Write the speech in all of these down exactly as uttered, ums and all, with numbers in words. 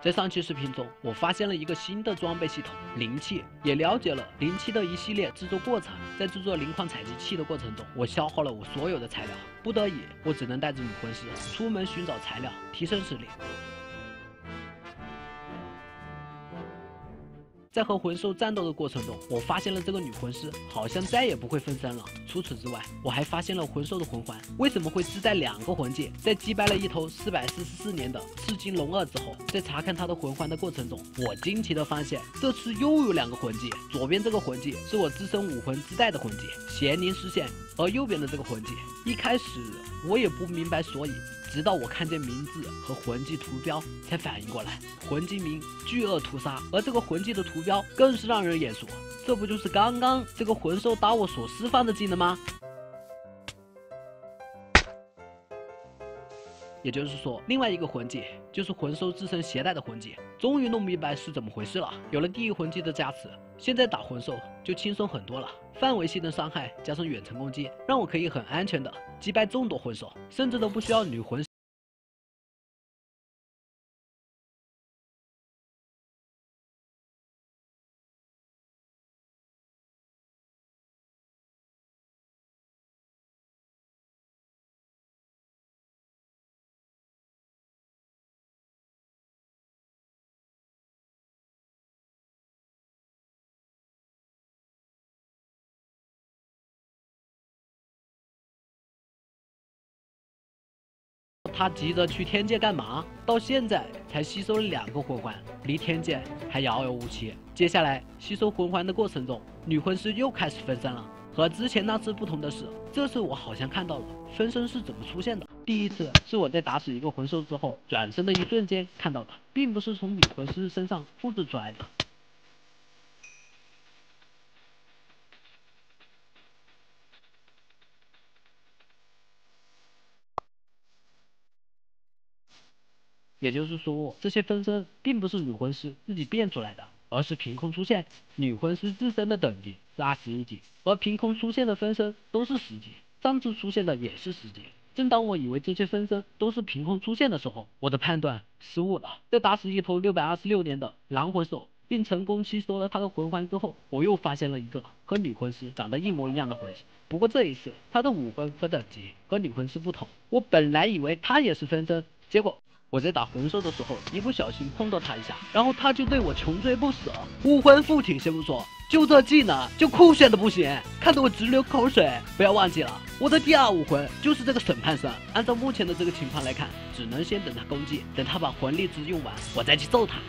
在上期视频中，我发现了一个新的装备系统灵器，也了解了灵器的一系列制作过程。在制作灵矿采集器的过程中，我消耗了我所有的材料，不得已，我只能带着女魂师出门寻找材料，提升实力。 在和魂兽战斗的过程中，我发现了这个女魂师好像再也不会分身了。除此之外，我还发现了魂兽的魂环为什么会自带两个魂戒。在击败了一头四百四十四年的赤金龙二之后，在查看它的魂环的过程中，我惊奇的发现这次又有两个魂戒。左边这个魂戒是我自身武魂自带的魂戒，邪灵视线；而右边的这个魂戒，一开始我也不明白所以。 直到我看见名字和魂技图标，才反应过来，魂技名巨鳄屠杀，而这个魂技的图标更是让人眼熟，这不就是刚刚这个魂兽打我所释放的技能吗？也就是说，另外一个魂技就是魂兽自身携带的魂技，终于弄明白是怎么回事了。有了第一魂技的加持，现在打魂兽就轻松很多了。范围性的伤害加上远程攻击，让我可以很安全的击败众多魂兽，甚至都不需要女魂。 他急着去天界干嘛？到现在才吸收了两个魂环，离天界还遥遥无期。接下来吸收魂环的过程中，女魂师又开始分身了。和之前那次不同的是，这次我好像看到了分身是怎么出现的。第一次是我在打死一个魂兽之后，转身的一瞬间看到的，并不是从女魂师身上复制出来的。 也就是说，这些分身并不是女魂师自己变出来的，而是凭空出现。女魂师自身的等级是二十一级，而凭空出现的分身都是十级。上次出现的也是十级。正当我以为这些分身都是凭空出现的时候，我的判断失误了。在打死一头六百二十六年的狼魂兽，并成功吸收了他的魂环之后，我又发现了一个和女魂师长得一模一样的魂师。不过这一次，他的武魂和等级和女魂师不同。我本来以为他也是分身，结果。 我在打魂兽的时候，一不小心碰到他一下，然后他就对我穷追不舍。武魂附体先不说，就这技能就酷炫的不行，看得我直流口水。不要忘记了，我的第二武魂就是这个审判神。按照目前的这个情况来看，只能先等他攻击，等他把魂力值用完，我再去揍他。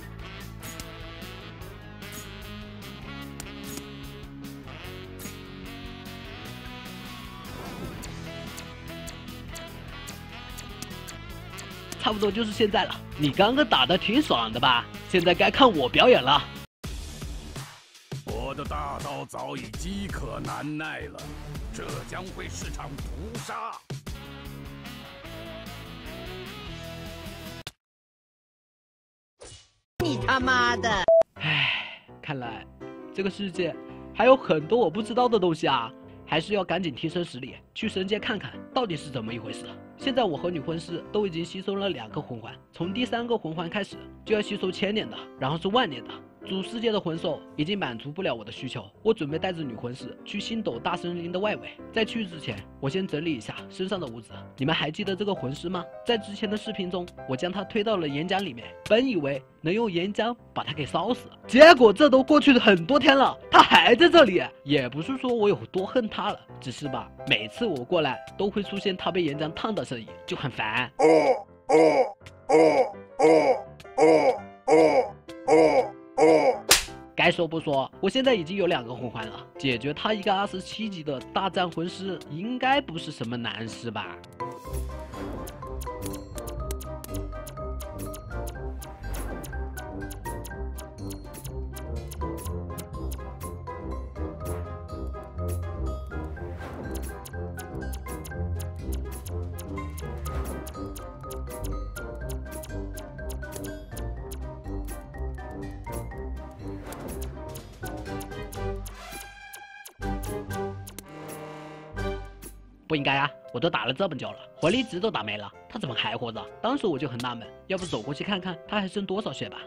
差不多就是现在了。你刚刚打的挺爽的吧？现在该看我表演了。 我的大刀早已饥渴难耐了，这将会是场屠杀。 你他妈的！ 唉，看来这个世界还有很多我不知道的东西啊。 还是要赶紧提升实力，去神界看看到底是怎么一回事。现在我和女魂师都已经吸收了两个魂环，从第三个魂环开始就要吸收千年的，然后是万年的。主世界的魂兽已经满足不了我的需求，我准备带着女魂师去星斗大森林的外围。在去之前，我先整理一下身上的物资。你们还记得这个魂师吗？在之前的视频中，我将他推到了岩浆里面，本以为能用岩浆把他给烧死，结果这都过去了很多天了，他还在这里。也不是说我有多恨他了，只是吧，每次我过来都会出现他被岩浆烫的声音，就很烦。哦哦哦哦哦哦哦。 哦，该说不说，我现在已经有两个魂环了，解决他一个二十七级的大战魂师，应该不是什么难事吧？不应该啊！我都打了这么久了，魂力值都打没了， 他怎么还活着？当时我就很纳闷，要不走过去看看他还剩多少血吧。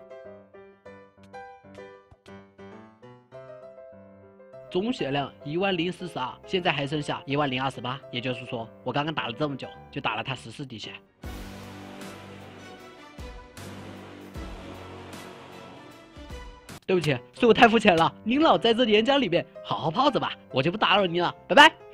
总血量一万零四十二，现在还剩下一万零二十八，也就是说，我刚刚打了这么久，就打了他十四滴血。对不起，是我太肤浅了，您老在这岩浆里面好好泡着吧，我就不打扰您了，拜拜。